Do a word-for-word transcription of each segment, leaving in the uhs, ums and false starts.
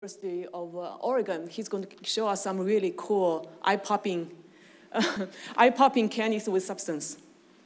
University of uh, Oregon. He's going to show us some really cool eye-popping uh, eye-popping candies with substance.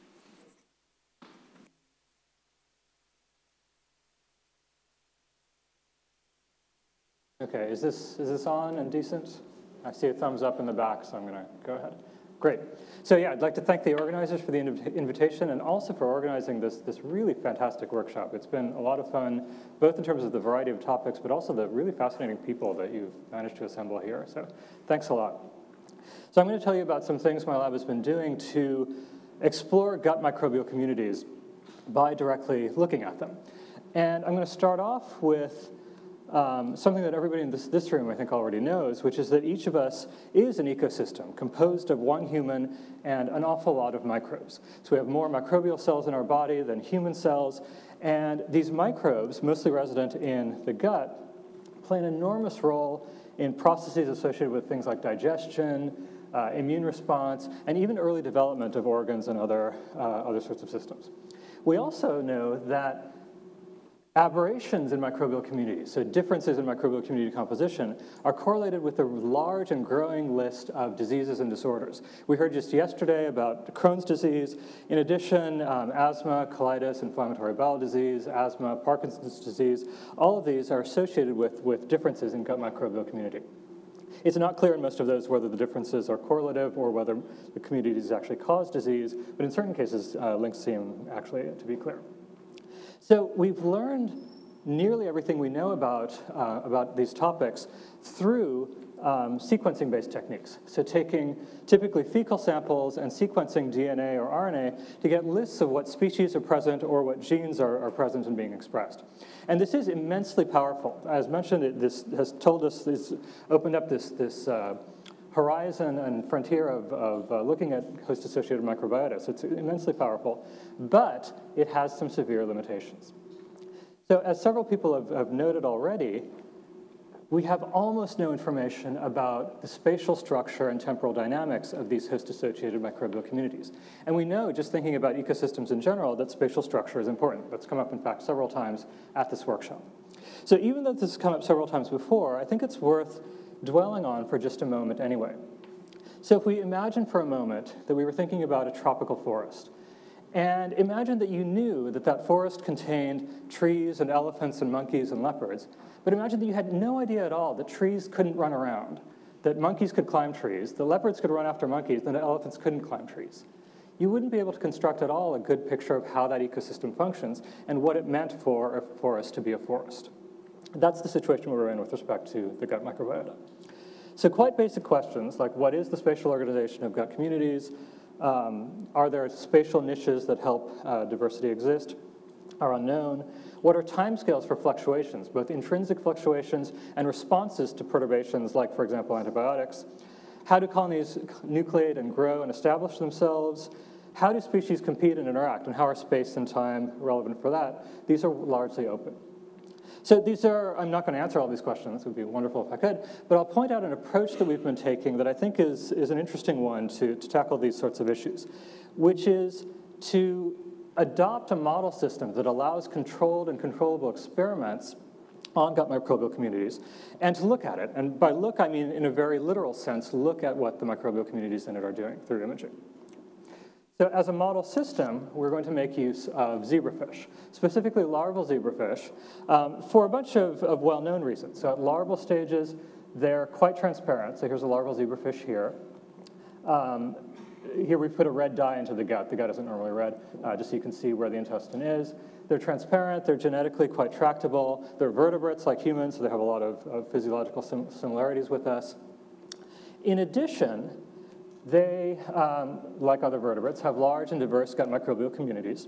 Okay, is this, is this on and decent? I see a thumbs up in the back, so I'm going to go ahead. Great. So yeah, I'd like to thank the organizers for the inv invitation and also for organizing this, this really fantastic workshop. It's been a lot of fun, both in terms of the variety of topics, but also the really fascinating people that you've managed to assemble here. So thanks a lot. So I'm going to tell you about some things my lab has been doing to explore gut microbial communities by directly looking at them. And I'm going to start off with Um, something that everybody in this, this room, I think, already knows, which is that each of us is an ecosystem composed of one human and an awful lot of microbes. So we have more microbial cells in our body than human cells, and these microbes, mostly resident in the gut, play an enormous role in processes associated with things like digestion, uh, immune response, and even early development of organs and other, uh, other sorts of systems. We also know that aberrations in microbial communities, so differences in microbial community composition, are correlated with a large and growing list of diseases and disorders. We heard just yesterday about Crohn's disease. In addition, um, asthma, colitis, inflammatory bowel disease, asthma, Parkinson's disease, all of these are associated with, with differences in gut microbial community. It's not clear in most of those whether the differences are correlative or whether the communities actually cause disease, but in certain cases, uh, links seem actually to be clear. So we've learned nearly everything we know about, uh, about these topics through um, sequencing-based techniques. So taking typically fecal samples and sequencing D N A or R N A to get lists of what species are present or what genes are, are present and being expressed. And this is immensely powerful. As mentioned, it, this has told us, this opened up this, this uh, horizon and frontier of, of uh, looking at host-associated microbiota. So it's immensely powerful, but it has some severe limitations. So as several people have, have noted already, we have almost no information about the spatial structure and temporal dynamics of these host-associated microbial communities. And we know, just thinking about ecosystems in general, that spatial structure is important. That's come up, in fact, several times at this workshop. So even though this has come up several times before, I think it's worth dwelling on for just a moment anyway. So if we imagine for a moment that we were thinking about a tropical forest, and imagine that you knew that that forest contained trees and elephants and monkeys and leopards, but imagine that you had no idea at all that trees couldn't run around, that monkeys could climb trees, that leopards could run after monkeys, and that elephants couldn't climb trees. You wouldn't be able to construct at all a good picture of how that ecosystem functions and what it meant for a forest to be a forest. That's the situation we're in with respect to the gut microbiota. So quite basic questions like, what is the spatial organization of gut communities? Um, are there spatial niches that help uh, diversity exist? Are unknown. What are timescales for fluctuations, both intrinsic fluctuations and responses to perturbations like, for example, antibiotics? How do colonies nucleate and grow and establish themselves? How do species compete and interact, and how are space and time relevant for that? These are largely open. So these are, I'm not going to answer all these questions, it would be wonderful if I could, but I'll point out an approach that we've been taking that I think is, is an interesting one to, to tackle these sorts of issues, which is to adopt a model system that allows controlled and controllable experiments on gut microbial communities and to look at it. And by look, I mean in a very literal sense, look at what the microbial communities in it are doing through imaging. So as a model system, we're going to make use of zebrafish, specifically larval zebrafish, um, for a bunch of, of well-known reasons. So at larval stages, they're quite transparent. So here's a larval zebrafish here. Um, here we put a red dye into the gut. The gut isn't normally red, uh, just so you can see where the intestine is. They're transparent. They're genetically quite tractable. They're vertebrates like humans, so they have a lot of, of physiological sim similarities with us. In addition, they, um, like other vertebrates, have large and diverse gut microbial communities.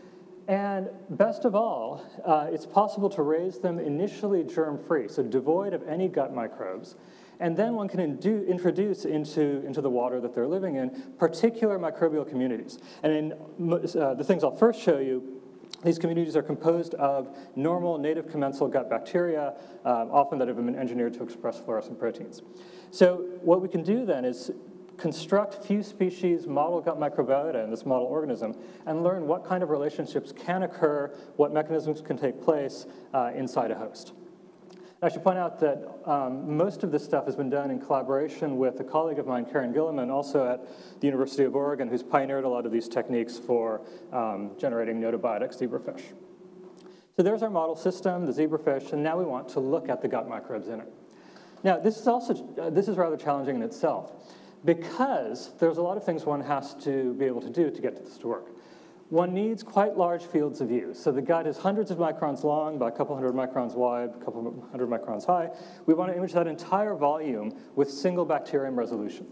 And best of all, uh, it's possible to raise them initially germ-free, so devoid of any gut microbes. And then one can introduce into, into the water that they're living in particular microbial communities. And in uh, the things I'll first show you, these communities are composed of normal native commensal gut bacteria, um, often that have been engineered to express fluorescent proteins. So what we can do then is construct few species model gut microbiota in this model organism and learn what kind of relationships can occur, what mechanisms can take place uh, inside a host. I should point out that um, most of this stuff has been done in collaboration with a colleague of mine, Karen Gilliman, also at the University of Oregon, who's pioneered a lot of these techniques for um, generating gnotobiotic zebrafish. So there's our model system, the zebrafish, and now we want to look at the gut microbes in it. Now, this is also, uh, this is rather challenging in itself, because there's a lot of things one has to be able to do to get this to work. One needs quite large fields of view. So the gut is hundreds of microns long by a couple hundred microns wide, a couple hundred microns high. We want to image that entire volume with single bacterium resolution.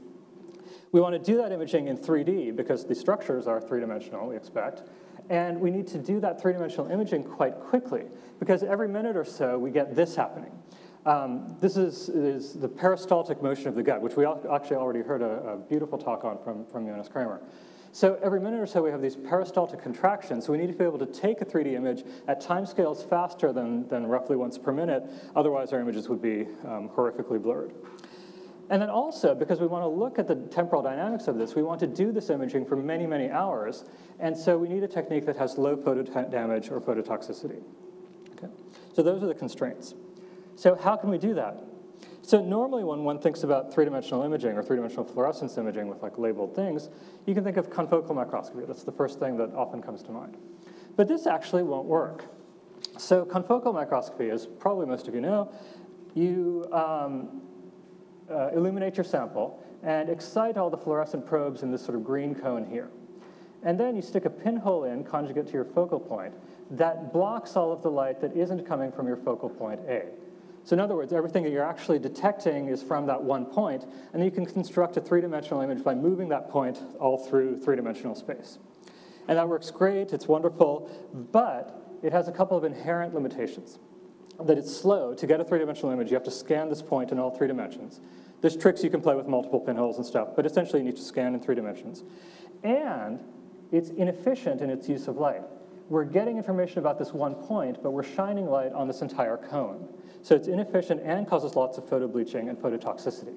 We want to do that imaging in three D because the structures are three-dimensional, we expect. And we need to do that three-dimensional imaging quite quickly because every minute or so we get this happening. Um, this is, is the peristaltic motion of the gut, which we actually already heard a, a beautiful talk on from, from Jonas Kramer. So every minute or so we have these peristaltic contractions, so we need to be able to take a three D image at timescales faster than, than roughly once per minute, otherwise our images would be um, horrifically blurred. And then also, because we want to look at the temporal dynamics of this, we want to do this imaging for many, many hours, and so we need a technique that has low photo damage or phototoxicity. Okay? So those are the constraints. So how can we do that? So normally when one thinks about three-dimensional imaging or three-dimensional fluorescence imaging with like labeled things, you can think of confocal microscopy. That's the first thing that often comes to mind. But this actually won't work. So confocal microscopy, as probably most of you know, you um, uh, illuminate your sample and excite all the fluorescent probes in this sort of green cone here. And then you stick a pinhole in, conjugate to your focal point, that blocks all of the light that isn't coming from your focal point A. So in other words, everything that you're actually detecting is from that one point, and then you can construct a three-dimensional image by moving that point all through three-dimensional space. And that works great, it's wonderful, but it has a couple of inherent limitations. That it's slow. To get a three-dimensional image, you have to scan this point in all three dimensions. There's tricks you can play with multiple pinholes and stuff, but essentially you need to scan in three dimensions. And it's inefficient in its use of light. We're getting information about this one point, but we're shining light on this entire cone. So it's inefficient and causes lots of photobleaching and phototoxicity.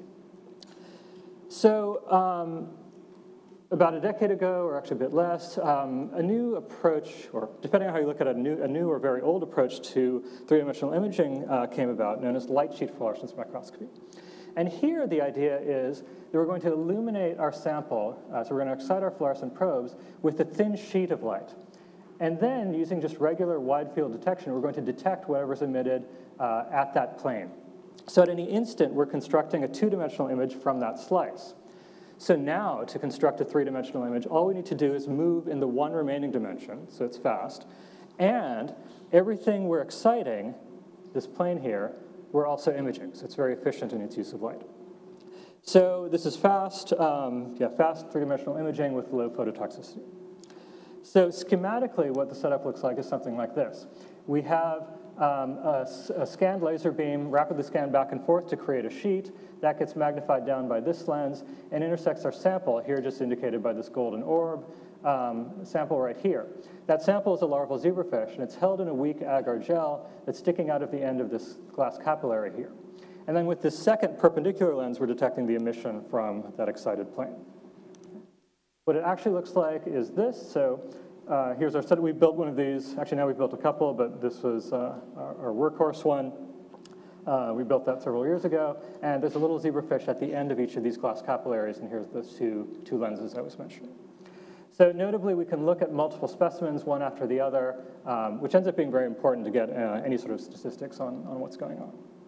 So um, about a decade ago, or actually a bit less, um, a new approach, or depending on how you look at it, a new, a new or very old approach to three-dimensional imaging uh, came about, known as light sheet fluorescence microscopy. And here the idea is that we're going to illuminate our sample, uh, so we're going to excite our fluorescent probes with a thin sheet of light. And then, using just regular wide field detection, we're going to detect whatever's emitted uh, at that plane. So at any instant, we're constructing a two-dimensional image from that slice. So now, to construct a three-dimensional image, all we need to do is move in the one remaining dimension, so it's fast, and everything we're exciting, this plane here, we're also imaging, so it's very efficient in its use of light. So this is fast, um, yeah, fast three-dimensional imaging with low phototoxicity. So schematically, what the setup looks like is something like this. We have um, a, a scanned laser beam rapidly scanned back and forth to create a sheet. That gets magnified down by this lens and intersects our sample, here just indicated by this golden orb, um, sample right here. That sample is a larval zebrafish, and it's held in a weak agar gel that's sticking out of the end of this glass capillary here. And then with this second perpendicular lens, we're detecting the emission from that excited plane. What it actually looks like is this. So uh, here's our study. We built one of these. Actually, now we've built a couple, but this was uh, our, our workhorse one. Uh, we built that several years ago. And there's a little zebrafish at the end of each of these glass capillaries, and here's the two, two lenses I was mentioning. So notably, we can look at multiple specimens, one after the other, um, which ends up being very important to get uh, any sort of statistics on, on what's going on.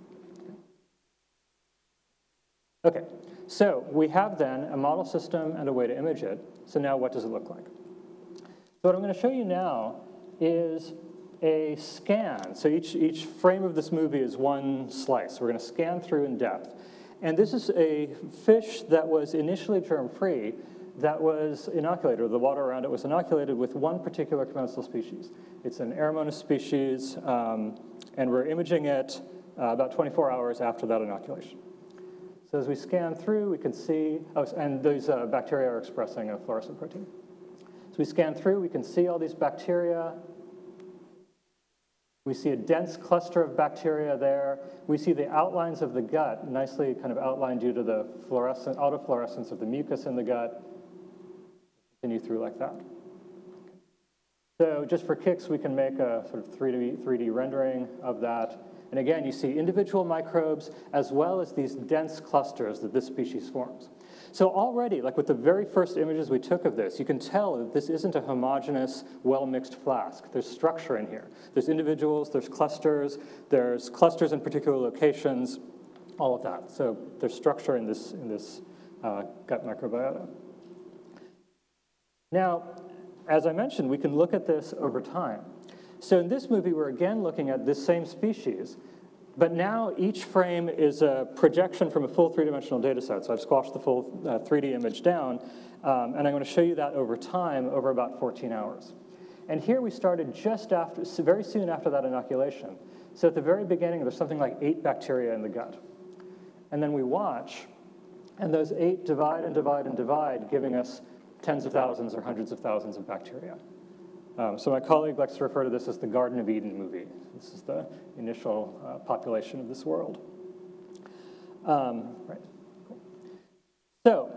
Okay, so we have then a model system and a way to image it. So now what does it look like? So what I'm going to show you now is a scan. So each, each frame of this movie is one slice. We're going to scan through in depth. And this is a fish that was initially germ-free that was inoculated, or the water around it was inoculated with one particular commensal species. It's an Aeromonas species, um, and we're imaging it uh, about twenty-four hours after that inoculation. So as we scan through, we can see, oh, and these uh, bacteria are expressing a fluorescent protein. So we scan through, we can see all these bacteria. We see a dense cluster of bacteria there. We see the outlines of the gut, nicely kind of outlined due to the fluorescent, autofluorescence of the mucus in the gut. Continue through like that. So just for kicks, we can make a sort of three D rendering of that. And And again, you see individual microbes as well as these dense clusters that this species forms. So already, like with the very first images we took of this, you can tell that this isn't a homogeneous, well-mixed flask. There's structure in here. There's individuals, there's clusters, there's clusters in particular locations, all of that. So there's structure in this, in this uh, gut microbiota. Now, as I mentioned, we can look at this over time. So in this movie, we're again looking at this same species, but now each frame is a projection from a full three-dimensional data set. So I've squashed the full uh, three D image down, um, and I'm going to show you that over time, over about fourteen hours. And here we started just after, very soon after that inoculation. So at the very beginning, there's something like eight bacteria in the gut. And then we watch, and those eight divide and divide and divide, giving us tens of thousands or hundreds of thousands of bacteria. Um, so my colleague likes to refer to this as the Garden of Eden movie. This is the initial uh, population of this world. Um, right. So,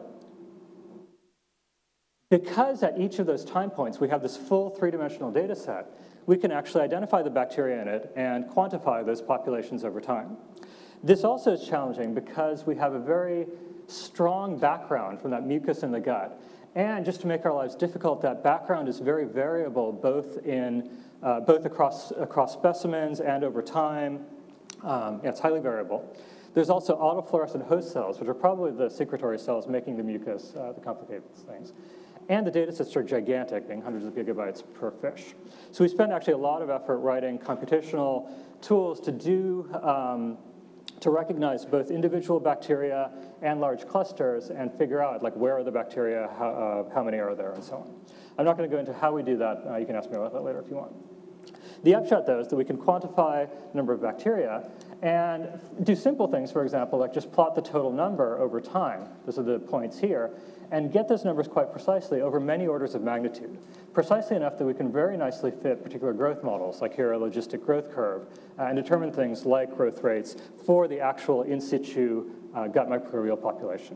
because at each of those time points we have this full three-dimensional data set, we can actually identify the bacteria in it and quantify those populations over time. This also is challenging because we have a very strong background from that mucus in the gut. And just to make our lives difficult, that background is very variable, both in uh, both across across specimens and over time. Um, yeah, it's highly variable. There's also autofluorescent host cells, which are probably the secretory cells making the mucus uh, that complicate things. And the data sets are gigantic, being hundreds of gigabytes per fish. So we spend actually a lot of effort writing computational tools to do um, to recognize both individual bacteria and large clusters and figure out like where are the bacteria, how, uh, how many are there, and so on. I'm not going to go into how we do that. Uh, you can ask me about that later if you want. The upshot, though, is that we can quantify the number of bacteria and do simple things, for example, like just plot the total number over time. Those are the points here, and get those numbers quite precisely over many orders of magnitude, precisely enough that we can very nicely fit particular growth models, like here a logistic growth curve, uh, and determine things like growth rates for the actual in situ uh, gut microbial population.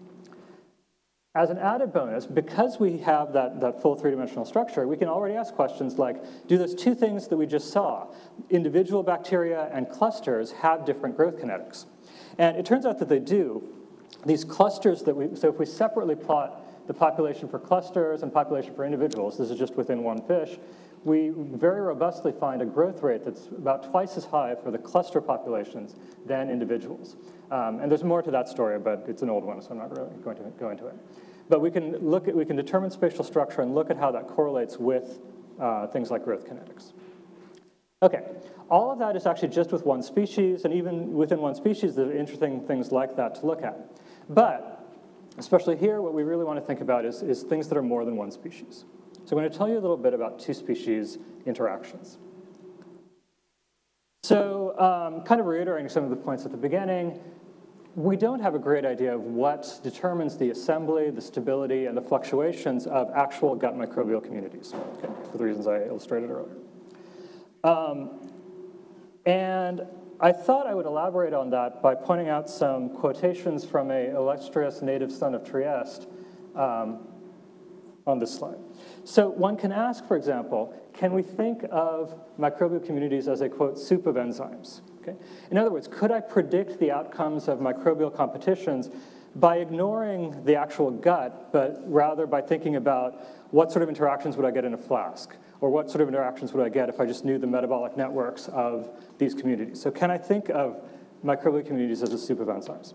As an added bonus, because we have that, that full three-dimensional structure, we can already ask questions like, do those two things that we just saw, individual bacteria and clusters, have different growth kinetics? And it turns out that they do. These clusters that we, so if we separately plot the population for clusters and population for individuals, this is just within one fish, we very robustly find a growth rate that's about twice as high for the cluster populations than individuals. Um, and there's more to that story, but it's an old one, so I'm not really going to go into it. But we can look at, we can determine spatial structure and look at how that correlates with uh, things like growth kinetics. Okay, all of that is actually just with one species, and even within one species, there are interesting things like that to look at. But, especially here, what we really want to think about is, is things that are more than one species. So I'm going to tell you a little bit about two species interactions. So, um, kind of reiterating some of the points at the beginning, we don't have a great idea of what determines the assembly, the stability, and the fluctuations of actual gut microbial communities, okay, for the reasons I illustrated earlier. Um, and I thought I would elaborate on that by pointing out some quotations from an illustrious native son of Trieste um, on this slide. So one can ask, for example, can we think of microbial communities as a, quote, soup of enzymes? Okay? In other words, could I predict the outcomes of microbial competitions by ignoring the actual gut, but rather by thinking about what sort of interactions would I get in a flask? Or what sort of interactions would I get if I just knew the metabolic networks of these communities? So can I think of microbial communities as a soup of enzymes?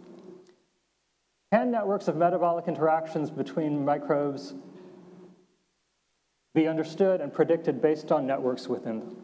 Can networks of metabolic interactions between microbes be understood and predicted based on networks within them?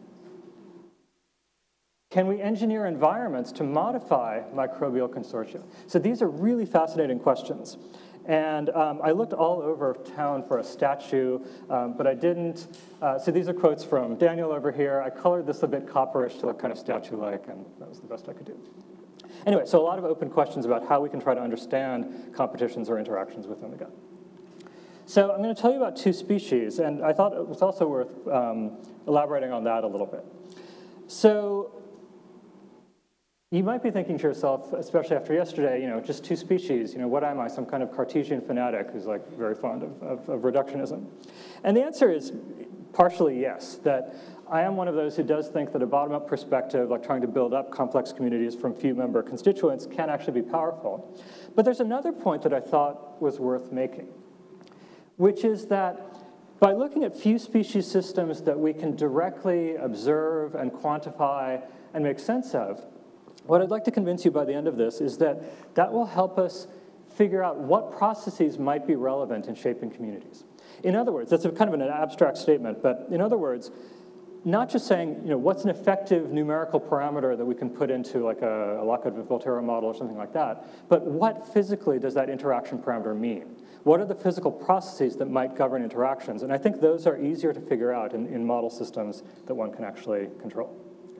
Can we engineer environments to modify microbial consortia? So these are really fascinating questions. And um, I looked all over town for a statue, um, but I didn't. Uh, so these are quotes from Daniel over here. I colored this a bit copperish to look kind of statue-like, and that was the best I could do. Anyway, so a lot of open questions about how we can try to understand competitions or interactions within the gut. So I'm going to tell you about two species, and I thought it was also worth um, elaborating on that a little bit. So you might be thinking to yourself, especially after yesterday, you know, just two species, you know, what am I, some kind of Cartesian fanatic who's like very fond of, of, of reductionism? And the answer is partially yes, that I am one of those who does think that a bottom-up perspective, like trying to build up complex communities from few member constituents, can actually be powerful. But there's another point that I thought was worth making, which is that by looking at few species systems that we can directly observe and quantify and make sense of, what I'd like to convince you by the end of this is that that will help us figure out what processes might be relevant in shaping communities. In other words, that's a kind of an abstract statement, but in other words, not just saying, you know, what's an effective numerical parameter that we can put into like a, a Lockwood-Volterra model or something like that, but what physically does that interaction parameter mean? What are the physical processes that might govern interactions? And I think those are easier to figure out in, in model systems that one can actually control.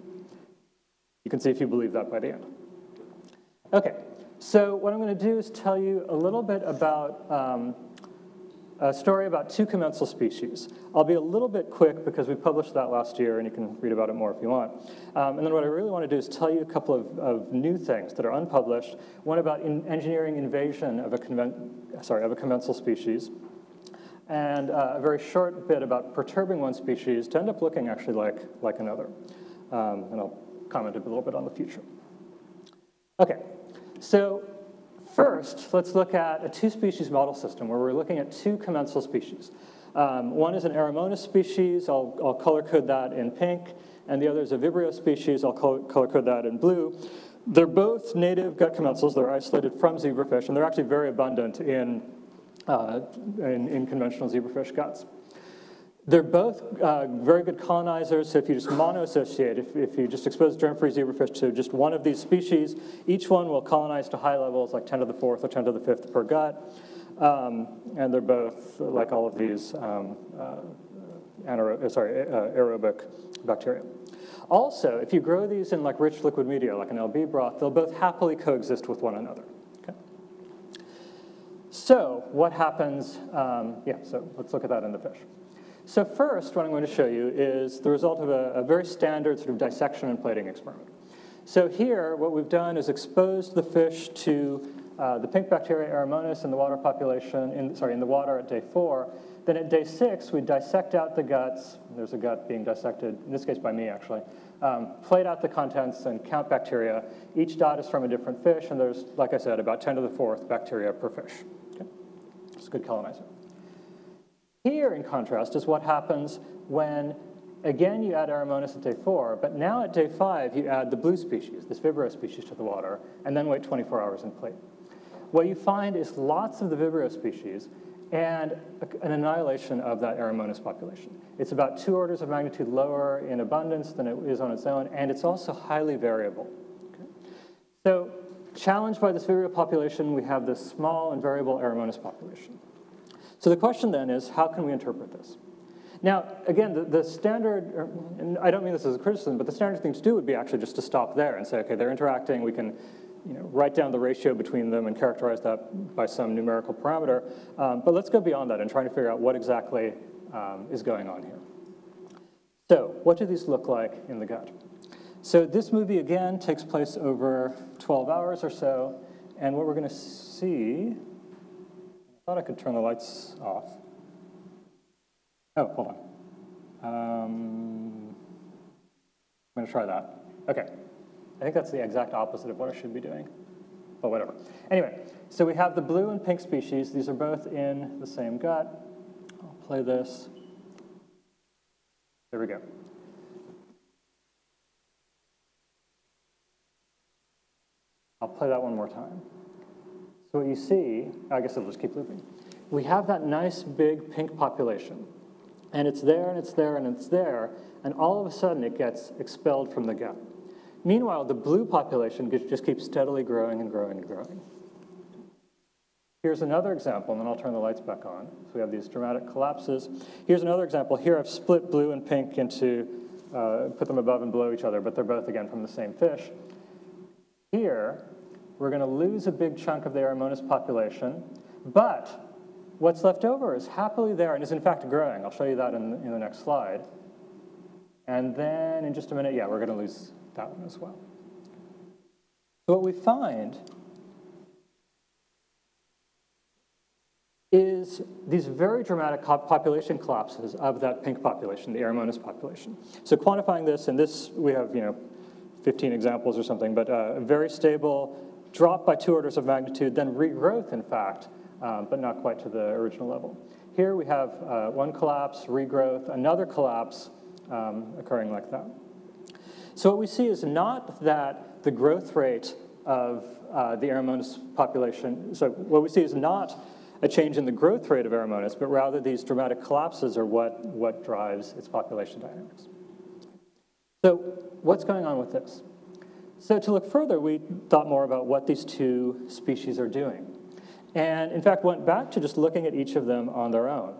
You can see if you believe that by the end. Okay, so what I'm going to do is tell you a little bit about um, a story about two commensal species. I'll be a little bit quick because we published that last year, and you can read about it more if you want. Um, and then what I really want to do is tell you a couple of, of new things that are unpublished. One about in engineering invasion of a, conven sorry, of a commensal species, and uh, a very short bit about perturbing one species to end up looking actually like, like another. Um, and I'll comment a little bit on the future. Okay, so first, let's look at a two-species model system where we're looking at two commensal species. Um, one is an Aeromonas species, I'll, I'll color code that in pink, and the other is a Vibrio species, I'll color, color code that in blue. They're both native gut commensals, they're isolated from zebrafish, and they're actually very abundant in, uh, in, in conventional zebrafish guts. They're both uh, very good colonizers, so if you just monoassociate, if, if you just expose germ-free zebrafish to just one of these species, each one will colonize to high levels, like ten to the fourth or ten to the fifth per gut. Um, and they're both, like all of these, um, uh, anaerobic, sorry, uh, aerobic bacteria. Also, if you grow these in like rich liquid media, like an L B broth, they'll both happily coexist with one another. Okay? So what happens, um, yeah, so let's look at that in the fish. So first, what I'm going to show you is the result of a, a very standard sort of dissection and plating experiment. So here, what we've done is exposed the fish to uh, the pink bacteria Aeromonas in the water population, in, sorry, in the water at day four. Then at day six, we dissect out the guts. There's a gut being dissected, in this case by me, actually. Um, plate out the contents and count bacteria. Each dot is from a different fish, and there's, like I said, about ten to the fourth bacteria per fish. Okay? It's a good colonizer. Here, in contrast, is what happens when, again, you add Aeromonas at day four, but now at day five, you add the blue species, this Vibrio species, to the water, and then wait twenty-four hours and plate. What you find is lots of the Vibrio species and an annihilation of that Aeromonas population. It's about two orders of magnitude lower in abundance than it is on its own, and it's also highly variable. Okay? So, challenged by this Vibrio population, we have this small and variable Aeromonas population. So the question then is, how can we interpret this? Now, again, the, the standard, and I don't mean this as a criticism, but the standard thing to do would be actually just to stop there and say, okay, they're interacting, we can you know, write down the ratio between them and characterize that by some numerical parameter. Um, but let's go beyond that and try to figure out what exactly um, is going on here. So what do these look like in the gut? So this movie, again, takes place over twelve hours or so, and what we're going to see, I thought I could turn the lights off. Oh, hold on. Um, I'm going to try that. Okay. I think that's the exact opposite of what I should be doing. But whatever. Anyway, so we have the blue and pink species. These are both in the same gut. I'll play this. There we go. I'll play that one more time. So what you see, I guess I'll just keep looping. We have that nice big pink population. And it's there, and it's there, and it's there. And all of a sudden, it gets expelled from the gut. Meanwhile, the blue population just keeps steadily growing and growing and growing. Here's another example, and then I'll turn the lights back on. So we have these dramatic collapses. Here's another example. Here I've split blue and pink into, uh, put them above and below each other, but they're both, again, from the same fish. Here, we're going to lose a big chunk of the Aeromonas population, but what's left over is happily there and is in fact growing. I'll show you that in, in the next slide. And then in just a minute, yeah, we're going to lose that one as well. So what we find is these very dramatic population collapses of that pink population, the Aeromonas population. So quantifying this, and this we have, you know, fifteen examples or something, but uh, very stable, drop by two orders of magnitude, then regrowth, in fact, um, but not quite to the original level. Here we have uh, one collapse, regrowth, another collapse um, occurring like that. So what we see is not that the growth rate of uh, the Aeromonas population, so what we see is not a change in the growth rate of Aeromonas, but rather these dramatic collapses are what, what drives its population dynamics. So what's going on with this? So to look further, we thought more about what these two species are doing. And in fact, went back to just looking at each of them on their own.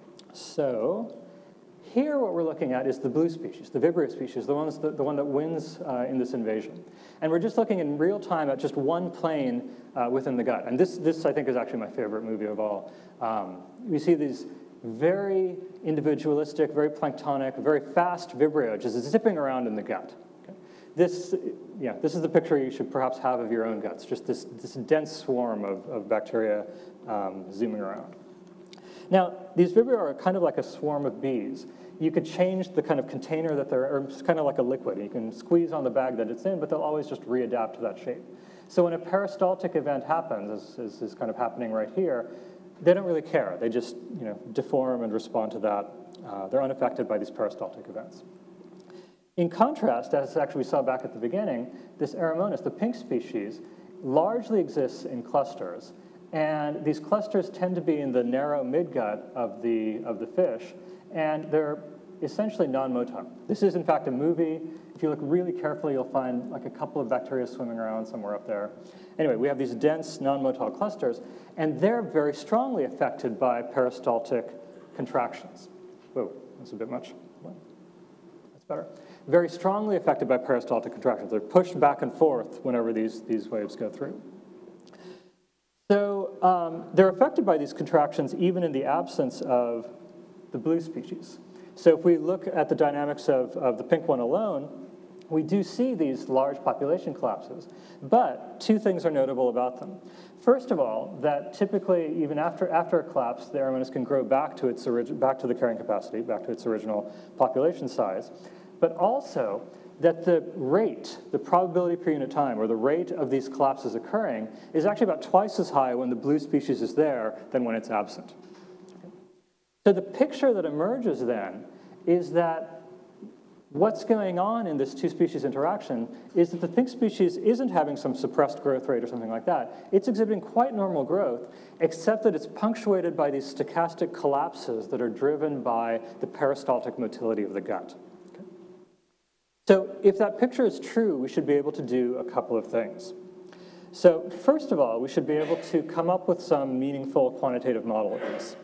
So here what we're looking at is the blue species, the Vibrio species, the, ones that, the one that wins uh, in this invasion. And we're just looking in real time at just one plane uh, within the gut. And this, this, I think, is actually my favorite movie of all. Um, we see these very individualistic, very planktonic, very fast Vibrio just zipping around in the gut. Okay. This, yeah, this is the picture you should perhaps have of your own guts, just this, this dense swarm of, of bacteria um, zooming around. Now, these Vibrio are kind of like a swarm of bees. You could change the kind of container that they're, or it's kind of like a liquid. You can squeeze on the bag that it's in, but they'll always just readapt to that shape. So when a peristaltic event happens, as, as is kind of happening right here, they don't really care. They just, you know, deform and respond to that. Uh, they're unaffected by these peristaltic events. In contrast, as actually we saw back at the beginning, this Aeromonas, the pink species, largely exists in clusters. And these clusters tend to be in the narrow midgut of the, of the fish, and they're essentially non-motile. This is, in fact, a movie. If you look really carefully, you'll find like a couple of bacteria swimming around somewhere up there. Anyway, we have these dense non-motile clusters, and they're very strongly affected by peristaltic contractions. Whoa, that's a bit much. That's better. Very strongly affected by peristaltic contractions. They're pushed back and forth whenever these, these waves go through. So um, they're affected by these contractions even in the absence of the blue species. So if we look at the dynamics of, of the pink one alone, we do see these large population collapses. But two things are notable about them. First of all, that typically, even after, after a collapse, the Aeromonas can grow back to, its origi- back to the carrying capacity, back to its original population size. But also, that the rate, the probability per unit time, or the rate of these collapses occurring, is actually about twice as high when the blue species is there than when it's absent. So the picture that emerges then is that what's going on in this two-species interaction is that the pink species isn't having some suppressed growth rate or something like that. It's exhibiting quite normal growth, except that it's punctuated by these stochastic collapses that are driven by the peristaltic motility of the gut. Okay. So if that picture is true, we should be able to do a couple of things. So first of all, we should be able to come up with some meaningful quantitative model of this.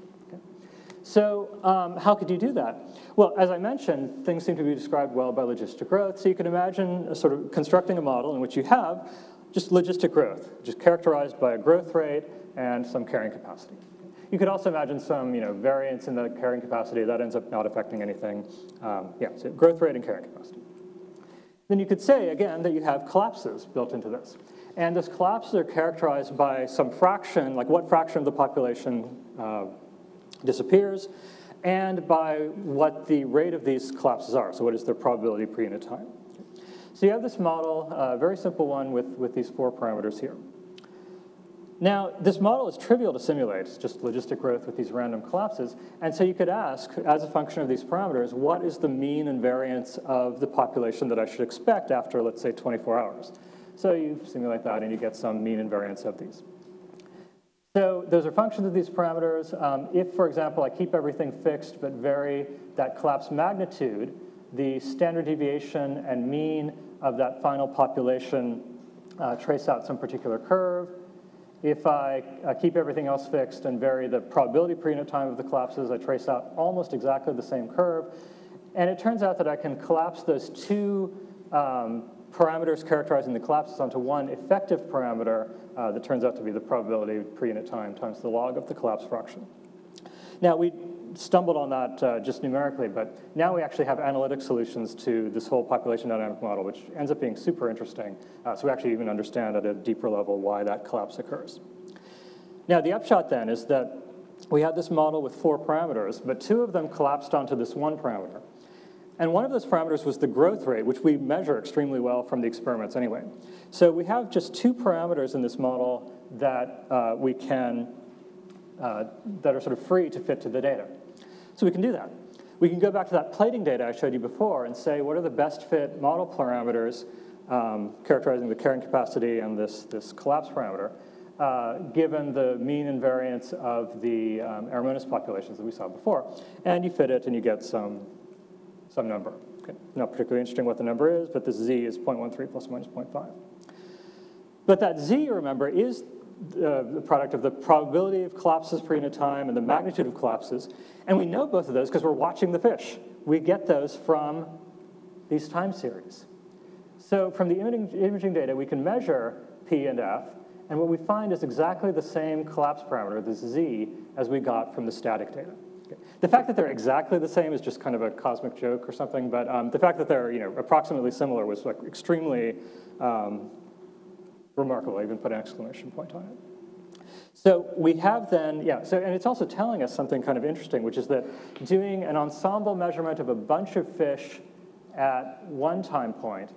So um, how could you do that? Well, as I mentioned, things seem to be described well by logistic growth. So you can imagine a sort of constructing a model in which you have just logistic growth, just characterized by a growth rate and some carrying capacity. You could also imagine some, you know, variance in the carrying capacity that ends up not affecting anything. Um, yeah, so growth rate and carrying capacity. Then you could say, again, that you have collapses built into this. And those collapses are characterized by some fraction, like what fraction of the population uh, disappears, and by what the rate of these collapses are. So what is their probability per unit time? So you have this model, a uh, very simple one with, with these four parameters here. Now, this model is trivial to simulate. It's just logistic growth with these random collapses. And so you could ask, as a function of these parameters, what is the mean and variance of the population that I should expect after, let's say, twenty-four hours? So you simulate that, and you get some mean and variance of these. So those are functions of these parameters. Um, if, for example, I keep everything fixed but vary that collapse magnitude, the standard deviation and mean of that final population uh, trace out some particular curve. If I uh, keep everything else fixed and vary the probability per unit time of the collapses, I trace out almost exactly the same curve. And it turns out that I can collapse those two um, parameters characterizing the collapses onto one effective parameter uh, that turns out to be the probability per unit time times the log of the collapse fraction. Now, we stumbled on that uh, just numerically, but now we actually have analytic solutions to this whole population dynamic model, which ends up being super interesting. Uh, so we actually even understand at a deeper level why that collapse occurs. Now, the upshot then is that we had this model with four parameters, but two of them collapsed onto this one parameter. And one of those parameters was the growth rate, which we measure extremely well from the experiments anyway. So we have just two parameters in this model that uh, we can, uh, that are sort of free to fit to the data. So we can do that. We can go back to that plating data I showed you before and say, what are the best fit model parameters um, characterizing the carrying capacity and this, this collapse parameter, uh, given the mean invariance of the um, Aeromonas populations that we saw before. And you fit it and you get some some number. Okay. Not particularly interesting what the number is, but this z is zero point one three plus or minus zero point five. But that z, you remember, is uh, the product of the probability of collapses per unit time and the magnitude of collapses. And we know both of those because we're watching the fish. We get those from these time series. So from the imaging, imaging data, we can measure p and f, and what we find is exactly the same collapse parameter, this z, as we got from the static data. The fact that they're exactly the same is just kind of a cosmic joke or something, but um, the fact that they're you know, approximately similar was like extremely um, remarkable. I even put an exclamation point on it. So we have then, yeah, so, and it's also telling us something kind of interesting, which is that doing an ensemble measurement of a bunch of fish at one time point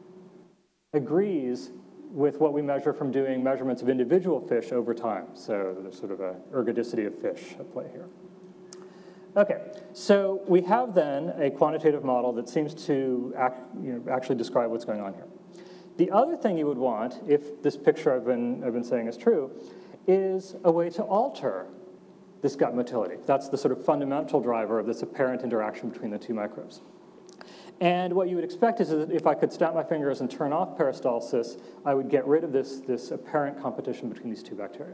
agrees with what we measure from doing measurements of individual fish over time. So there's sort of a ergodicity of fish at play here. Okay, so we have then a quantitative model that seems to act, you know, actually describe what's going on here. The other thing you would want, if this picture I've been, I've been saying is true, is a way to alter this gut motility. That's the sort of fundamental driver of this apparent interaction between the two microbes. And what you would expect is that if I could snap my fingers and turn off peristalsis, I would get rid of this, this apparent competition between these two bacteria.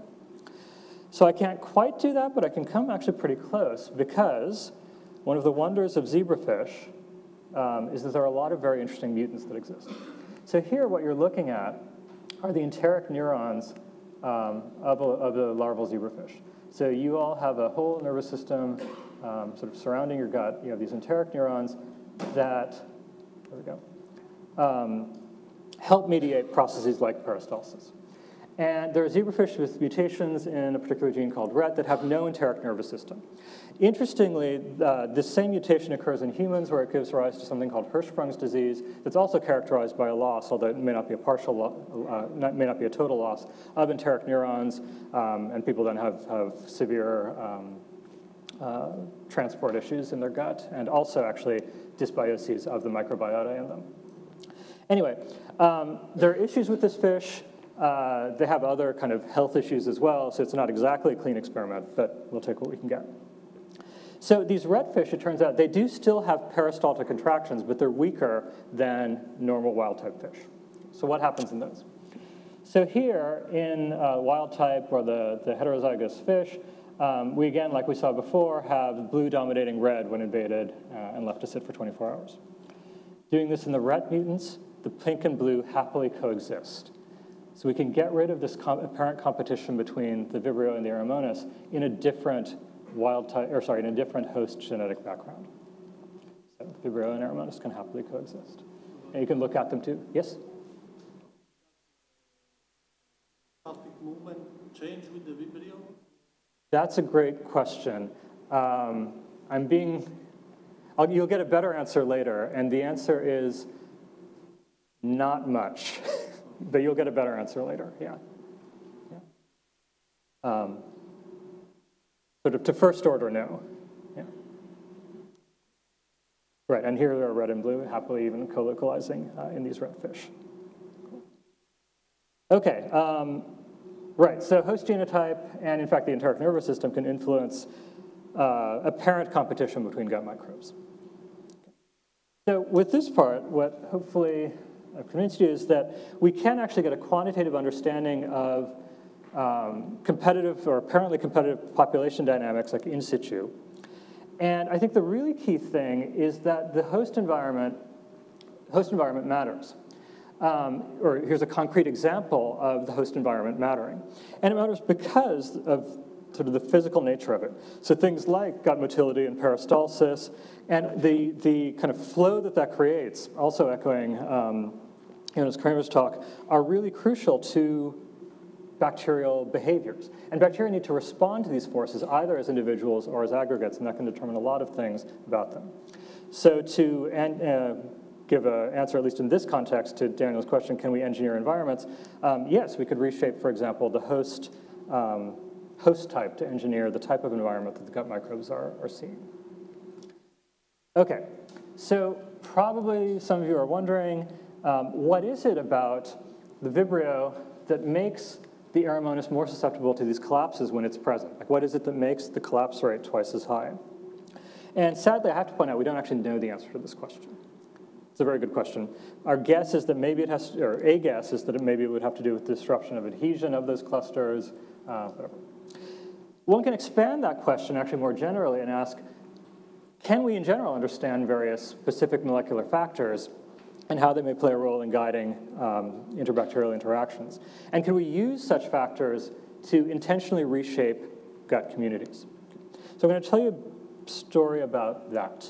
So I can't quite do that, but I can come actually pretty close, because one of the wonders of zebrafish um, is that there are a lot of very interesting mutants that exist. So here what you're looking at are the enteric neurons um, of, a, of the larval zebrafish. So you all have a whole nervous system um, sort of surrounding your gut. You have these enteric neurons that, there we go, um, help mediate processes like peristalsis. And there are zebrafish with mutations in a particular gene called R E T that have no enteric nervous system. Interestingly, uh, this same mutation occurs in humans, where it gives rise to something called Hirschsprung's disease that's also characterized by a loss, although it may not be a partial, uh, not, may not be a total loss, of enteric neurons, um, and people then have, have severe um, uh, transport issues in their gut, and also actually dysbioses of the microbiota in them. Anyway, um, there are issues with this fish. Uh, they have other kind of health issues as well, so it's not exactly a clean experiment, but we'll take what we can get. So these red fish, it turns out, they do still have peristaltic contractions, but they're weaker than normal wild-type fish. So what happens in those? So here in uh, wild-type, or the, the heterozygous fish, um, we again, like we saw before, have blue dominating red when invaded uh, and left to sit for twenty-four hours. Doing this in the R E T mutants, the pink and blue happily coexist. So we can get rid of this com apparent competition between the Vibrio and the Aeromonas in a different wild type, or sorry, in a different host genetic background. So Vibrio and Aeromonas can happily coexist. And you can look at them too. Yes? Movement change with the Vibrio? That's a great question. Um, I'm being, I'll, you'll get a better answer later, and the answer is not much. But you'll get a better answer later, yeah. yeah. Um, sort of to first order, no. Yeah. Right, and here are red and blue, happily even co-localizing uh, in these red fish. Okay, um, right, so host genotype and in fact the enteric nervous system can influence uh, apparent competition between gut microbes. Okay. So with this part, what hopefully I've convinced you is that we can actually get a quantitative understanding of um, competitive or apparently competitive population dynamics like in situ. And I think the really key thing is that the host environment, host environment matters. Um, or here's a concrete example of the host environment mattering. And it matters because of sort of the physical nature of it. So things like gut motility and peristalsis, and the, the kind of flow that that creates, also echoing um, Jonas Kramer's talk, are really crucial to bacterial behaviors. And bacteria need to respond to these forces either as individuals or as aggregates, and that can determine a lot of things about them. So to and, uh, give an answer, at least in this context, to Daniel's question, can we engineer environments? Um, yes, we could reshape, for example, the host, um, host type to engineer the type of environment that the gut microbes are, are seeing. Okay, so probably some of you are wondering, um, what is it about the Vibrio that makes the Aeromonas more susceptible to these collapses when it's present? Like, what is it that makes the collapse rate twice as high? And sadly, I have to point out, we don't actually know the answer to this question. It's a very good question. Our guess is that maybe it has to, or a guess is that it maybe it would have to do with disruption of adhesion of those clusters, uh, whatever. One can expand that question actually more generally and ask, can we in general understand various specific molecular factors and how they may play a role in guiding um, interbacterial interactions? And can we use such factors to intentionally reshape gut communities? So I'm going to tell you a story about that.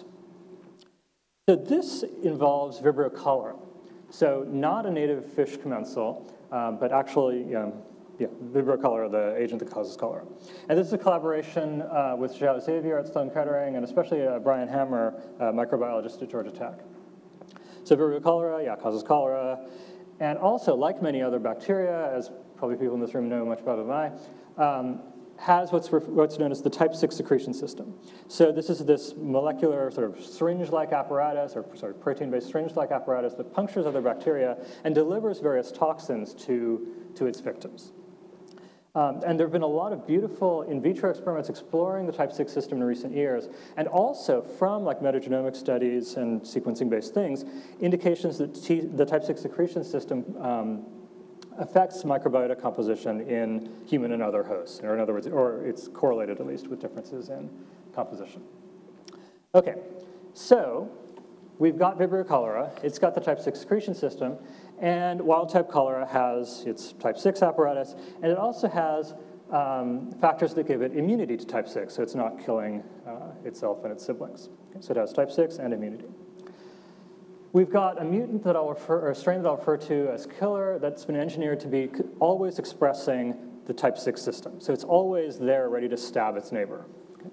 So this involves Vibrio cholera. So not a native fish commensal, um, but actually, um, yeah, Vibrio cholera, the agent that causes cholera. And this is a collaboration uh, with Zhao Xavier at Sloan Kettering, and especially uh, Brian Hammer, uh, microbiologist at Georgia Tech. So Vibrio cholera, yeah, causes cholera. And also, like many other bacteria, as probably people in this room know much better than I, um, has what's, what's known as the type six secretion system. So this is this molecular sort of syringe-like apparatus, or sorry, protein-based syringe-like apparatus that punctures other bacteria and delivers various toxins to, to its victims. Um, and there have been a lot of beautiful in vitro experiments exploring the type six system in recent years, and also from like metagenomic studies and sequencing-based things, indications that T, the type six secretion system um, affects microbiota composition in human and other hosts, or in other words, or it's correlated at least with differences in composition. Okay, so we've got Vibrio cholera, it's got the type six secretion system, and wild-type cholera has its type six apparatus, and it also has um, factors that give it immunity to type six, so it's not killing uh, itself and its siblings. Okay, so it has type six and immunity. We've got a mutant that I'll refer, or a strain that I'll refer to as killer that's been engineered to be always expressing the type six system. So it's always there ready to stab its neighbor. Okay.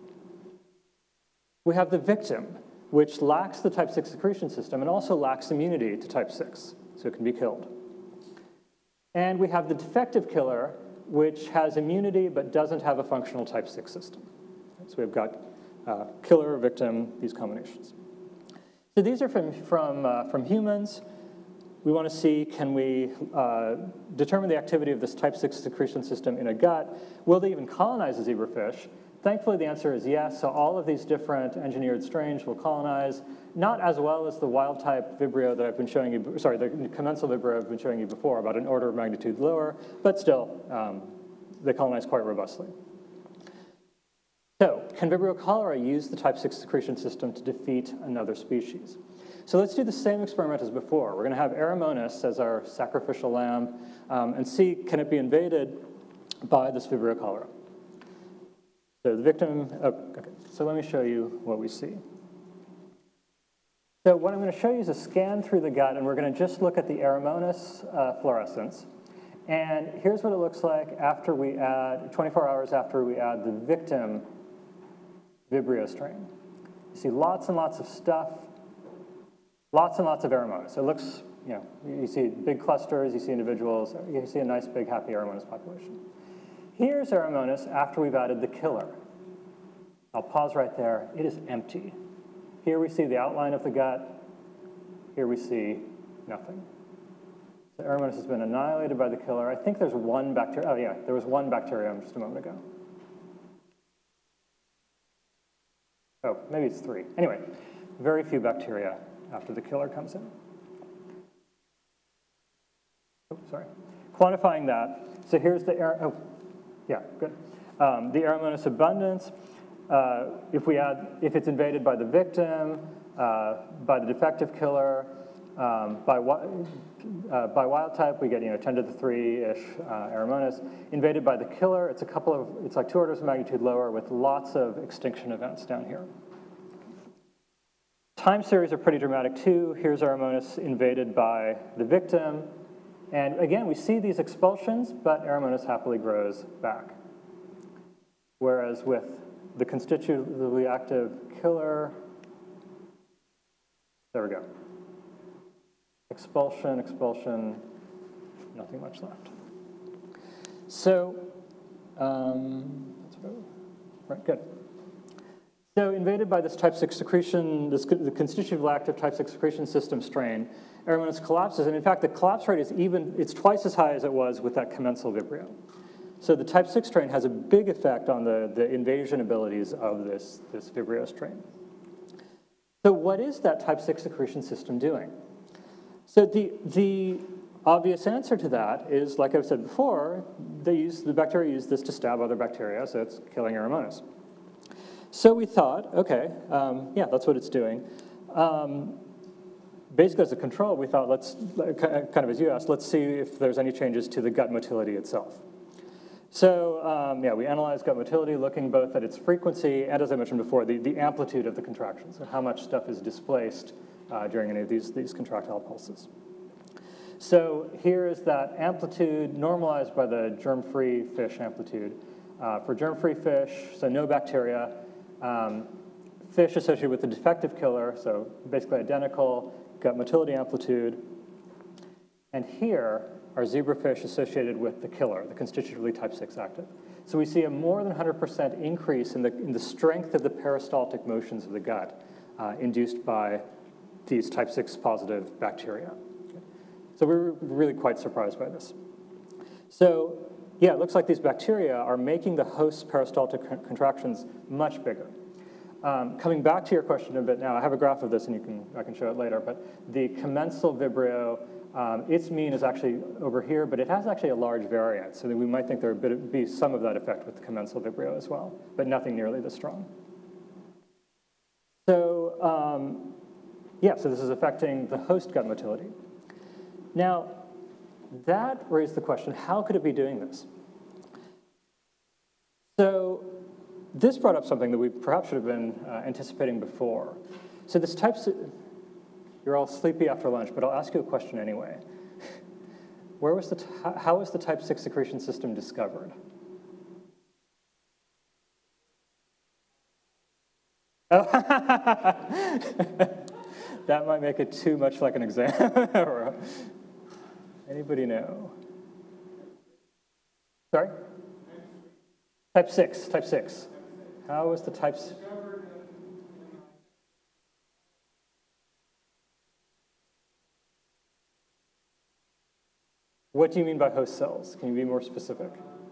We have the victim, which lacks the type six secretion system and also lacks immunity to type six, so it can be killed. And we have the defective killer, which has immunity but doesn't have a functional type six system. So we've got uh, killer, victim, these combinations. So these are from, from, uh, from humans. We want to see, can we uh, determine the activity of this type six secretion system in a gut? Will they even colonize a zebrafish? Thankfully, the answer is yes. So all of these different engineered strains will colonize, not as well as the wild-type Vibrio that I've been showing you, sorry, the commensal Vibrio I've been showing you before, about an order of magnitude lower, but still, um, they colonize quite robustly. So, can Vibrio cholera use the type six secretion system to defeat another species? So let's do the same experiment as before. We're going to have Aeromonas as our sacrificial lamb um, and see, can it be invaded by this Vibrio cholera? So the victim, oh, okay, so let me show you what we see. So what I'm going to show you is a scan through the gut, and we're going to just look at the Aeromonas uh, fluorescence. And here's what it looks like after we add, twenty-four hours after we add the victim Vibrio strain. You see lots and lots of stuff, lots and lots of Aeromonas. It looks, you know, you see big clusters, you see individuals, you see a nice big happy Aeromonas population. Here's Aeromonas after we've added the killer. I'll pause right there. It is empty. Here we see the outline of the gut. Here we see nothing. So Aeromonas has been annihilated by the killer. I think there's one bacteria. Oh yeah, there was one bacterium just a moment ago. Oh, maybe it's three. Anyway, very few bacteria after the killer comes in. Oh, sorry. Quantifying that. So here's the air. Oh, yeah, good. Um, the Aeromonas abundance. Uh, if we add, if it's invaded by the victim, uh, by the defective killer, um, by uh, by wild type, we get you know ten to the three-ish uh, Aeromonas. Invaded by the killer, it's a couple of, it's like two orders of magnitude lower with lots of extinction events down here. Time series are pretty dramatic too. Here's Aeromonas invaded by the victim. And again, we see these expulsions, but Aeromonas happily grows back. Whereas with the constitutively active killer, there we go. Expulsion, expulsion, nothing much left. So, um, right, good. So invaded by this type six secretion, this, the constitutively active type six secretion system strain, Aeromonas collapses, and in fact the collapse rate is even, it's twice as high as it was with that commensal Vibrio. So the type six strain has a big effect on the, the invasion abilities of this, this Vibrio strain. So what is that type six secretion system doing? So the, the obvious answer to that is, like I've said before, they use, the bacteria use this to stab other bacteria, so it's killing Aeromonas. So we thought, okay, um, yeah, that's what it's doing. Um, basically, as a control, we thought, let's, kind of as you asked, let's see if there's any changes to the gut motility itself. So um, yeah, we analyzed gut motility, looking both at its frequency and, as I mentioned before, the, the amplitude of the contractions, and how much stuff is displaced uh, during any of these, these contractile pulses. So here is that amplitude normalized by the germ-free fish amplitude. Uh, for germ-free fish, so no bacteria, um, fish associated with the defective killer, so basically identical gut motility amplitude. And here are zebrafish associated with the killer, the constitutively type six active. So we see a more than one hundred percent increase in the, in the strength of the peristaltic motions of the gut uh, induced by these type six positive bacteria. So we're really quite surprised by this. So yeah, it looks like these bacteria are making the host's peristaltic con contractions much bigger. Um, coming back to your question a bit now, I have a graph of this and you can, I can show it later, but the commensal Vibrio, um, its mean is actually over here, but it has actually a large variance, so that we might think there would be some of that effect with the commensal Vibrio as well, but nothing nearly this strong. So um, yeah, so this is affecting the host gut motility. Now, that raised the question, how could it be doing this? So this brought up something that we perhaps should have been uh, anticipating before. So this type, you're all sleepy after lunch, but I'll ask you a question anyway. Where was the, how was the type six secretion system discovered? Oh. That might make it too much like an exam. Anybody know? Sorry? Type six, type six. How was the types? What do you mean by host cells? Can you be more specific?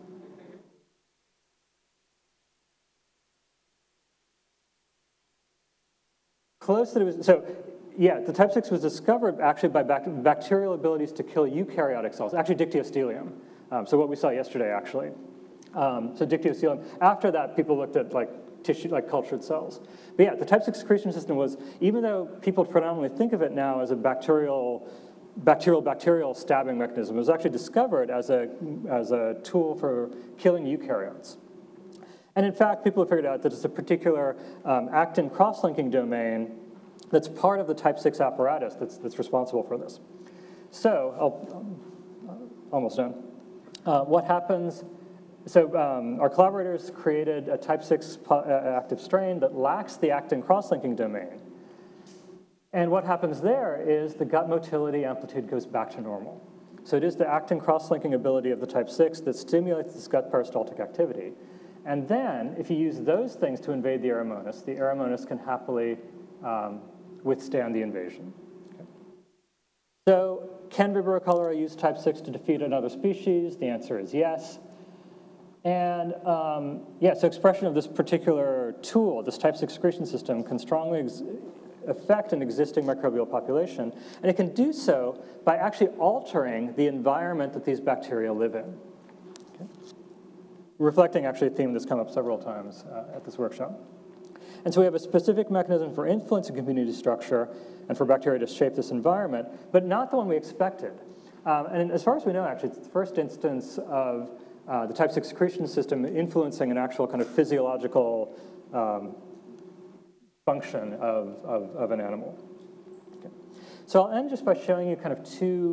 Close that it was, so yeah, the type six was discovered actually by bac bacterial abilities to kill eukaryotic cells, actually dictyostelium. Um, so what we saw yesterday, actually. Um, so dictyostelium. After that, people looked at like tissue, like cultured cells. But yeah, the type six secretion system was, even though people predominantly think of it now as a bacterial, bacterial, bacterial stabbing mechanism, it was actually discovered as a, as a tool for killing eukaryotes. And in fact, people have figured out that it's a particular um, actin cross-linking domain that's part of the type six apparatus that's, that's responsible for this. So, I'll, almost done. Uh, what happens, so um, our collaborators created a type six active strain that lacks the actin cross-linking domain. And what happens there is the gut motility amplitude goes back to normal. So it is the actin cross-linking ability of the type six that stimulates this gut peristaltic activity. And then, if you use those things to invade the Aeromonas, the Aeromonas can happily um, withstand the invasion. Okay. So, can Vibrio cholerae use type six to defeat another species? The answer is yes. And um, yeah, so expression of this particular tool, this type six secretion system, can strongly ex affect an existing microbial population, and it can do so by actually altering the environment that these bacteria live in. Okay. Reflecting actually a theme that's come up several times uh, at this workshop. And so we have a specific mechanism for influencing community structure and for bacteria to shape this environment, but not the one we expected. Um, and as far as we know, actually, it's the first instance of uh, the type six secretion system influencing an actual kind of physiological um, function of, of, of an animal. Okay. So I'll end just by showing you kind of two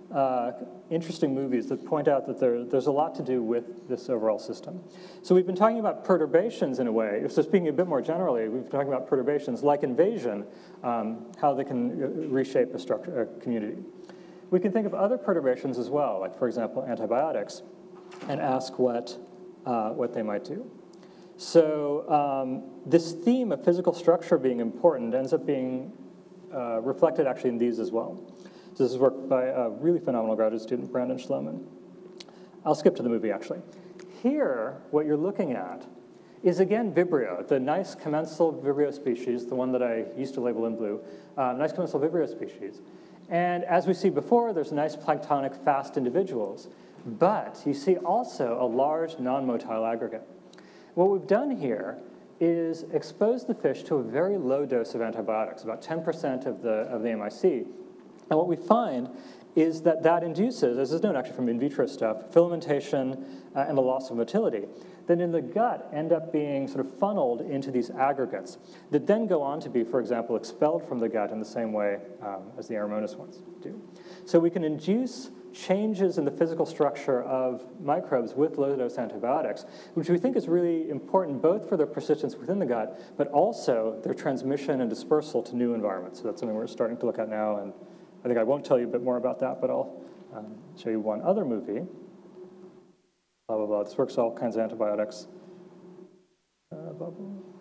uh, interesting movies that point out that there, there's a lot to do with this overall system. So we've been talking about perturbations in a way. So speaking a bit more generally, we've been talking about perturbations like invasion, um, how they can reshape a structure, a community. We can think of other perturbations as well, like, for example, antibiotics, and ask what, uh, what they might do. So um, this theme of physical structure being important ends up being uh, reflected actually in these as well. So this is work by a really phenomenal graduate student, Brandon Schloman. I'll skip to the movie, actually. Here, what you're looking at is, again, Vibrio, the nice commensal Vibrio species, the one that I used to label in blue, uh, nice commensal Vibrio species. And as we see before, there's nice planktonic fast individuals. But you see also a large non-motile aggregate. What we've done here is expose the fish to a very low dose of antibiotics, about ten percent of the, of the M I C. And what we find is that that induces, as is known actually from in vitro stuff, filamentation uh, and a loss of motility that in the gut end up being sort of funneled into these aggregates that then go on to be, for example, expelled from the gut in the same way um, as the Aeromonas ones do. So we can induce changes in the physical structure of microbes with low-dose antibiotics, which we think is really important both for their persistence within the gut, but also their transmission and dispersal to new environments. So that's something we're starting to look at now, and I think I won't tell you a bit more about that, but I'll um, show you one other movie. Blah, blah, blah. This works all kinds of antibiotics. Uh, blah,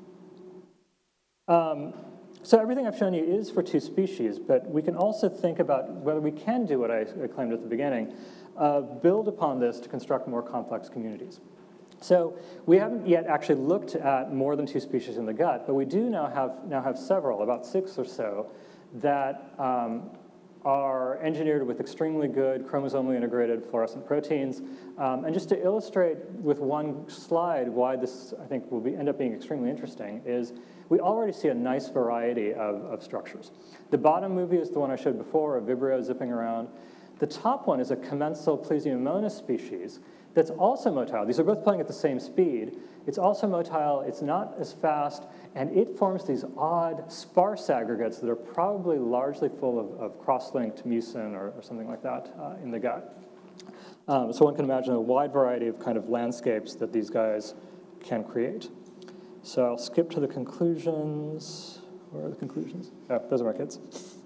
blah. Um, so everything I've shown you is for two species, but we can also think about whether we can do what I claimed at the beginning, uh, build upon this to construct more complex communities. So we haven't yet actually looked at more than two species in the gut, but we do now have, now have several, about six or so, that um, are engineered with extremely good chromosomally integrated fluorescent proteins. Um, and just to illustrate with one slide why this, I think, will be, end up being extremely interesting is we already see a nice variety of, of structures. The bottom movie is the one I showed before, a Vibrio zipping around. The top one is a commensal Plesiomonas species that's also motile. These are both playing at the same speed. It's also motile, it's not as fast, and it forms these odd, sparse aggregates that are probably largely full of, of cross-linked mucin or, or something like that uh, in the gut. Um, so one can imagine a wide variety of kind of landscapes that these guys can create. So I'll skip to the conclusions. Where are the conclusions? Oh, those are my kids.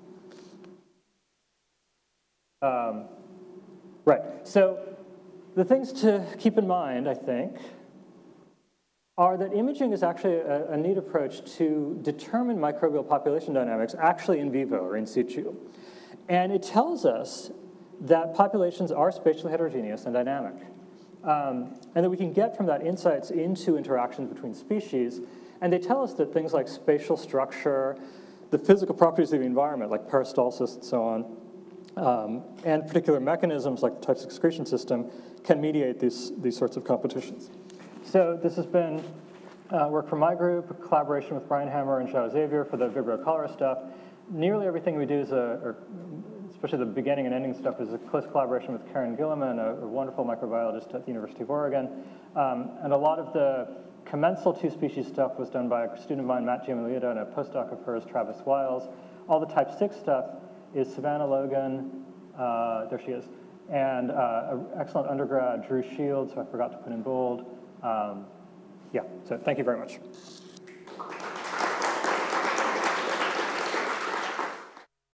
Um, right, so the things to keep in mind, I think, are that imaging is actually a, a neat approach to determine microbial population dynamics actually in vivo or in situ. And it tells us that populations are spatially heterogeneous and dynamic. Um, and that we can get from that insights into interactions between species. And they tell us that things like spatial structure, the physical properties of the environment, like peristalsis and so on, um, and particular mechanisms like the types excretion system can mediate these, these sorts of competitions. So this has been uh, work from my group, a collaboration with Brian Hammer and João Xavier for the Vibrio cholera stuff. Nearly everything we do is a, or especially the beginning and ending stuff, is a close collaboration with Karen Gilliman, a, a wonderful microbiologist at the University of Oregon. Um, and a lot of the commensal two-species stuff was done by a student of mine, Matt Giamolieta, and a postdoc of hers, Travis Wiles. All the type six stuff is Savannah Logan, uh, there she is, and uh, an excellent undergrad, Drew Shields, who I forgot to put in bold. Um, yeah, so thank you very much.